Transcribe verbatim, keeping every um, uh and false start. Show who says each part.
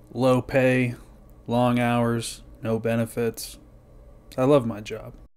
Speaker 1: low pay, long hours, no benefits. I love my job.